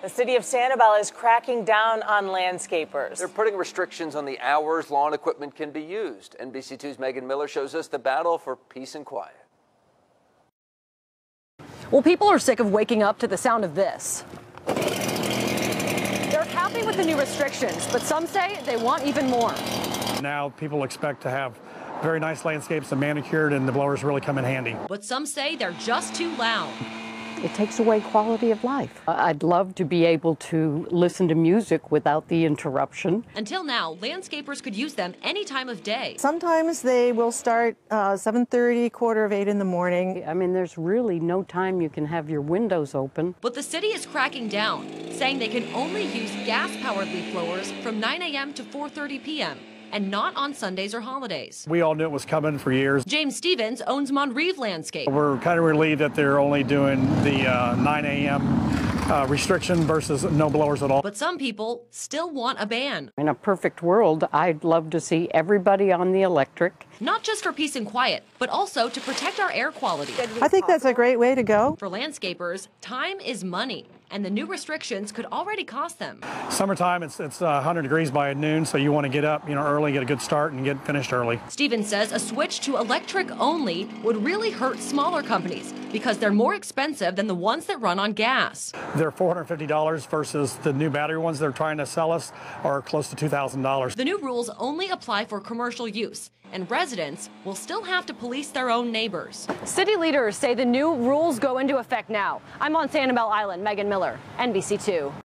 The city of Sanibel is cracking down on landscapers. They're putting restrictions on the hours lawn equipment can be used. NBC2's Megan Miller shows us the battle for peace and quiet. Well, people are sick of waking up to the sound of this. They're happy with the new restrictions, but some say they want even more. Now people expect to have very nice landscapes and manicured, and the blowers really come in handy. But some say they're just too loud. It takes away quality of life. I'd love to be able to listen to music without the interruption. Until now, landscapers could use them any time of day. Sometimes they will start 7:30, 7:45 in the morning. I mean, there's really no time you can have your windows open. But the city is cracking down, saying they can only use gas-powered leaf blowers from 9 a.m. to 4:30 p.m. and not on Sundays or holidays. We all knew it was coming for years. James Stevens owns Monreeve Landscape. We're kind of relieved that they're only doing the 9 a.m. Restriction versus no blowers at all. But some people still want a ban. In a perfect world, I'd love to see everybody on the electric. Not just for peace and quiet, but also to protect our air quality. I think that's a great way to go. For landscapers, time is money, and the new restrictions could already cost them. Summertime, it's 100 degrees by noon, so you want to get up, early, get a good start, and get finished early. Stevens says a switch to electric only would really hurt smaller companies because they're more expensive than the ones that run on gas. They're $450 versus the new battery ones they're trying to sell us are close to $2,000. The new rules only apply for commercial use, and residents will still have to police their own neighbors. City leaders say the new rules go into effect now. I'm on Sanibel Island, Megan Miller, NBC2.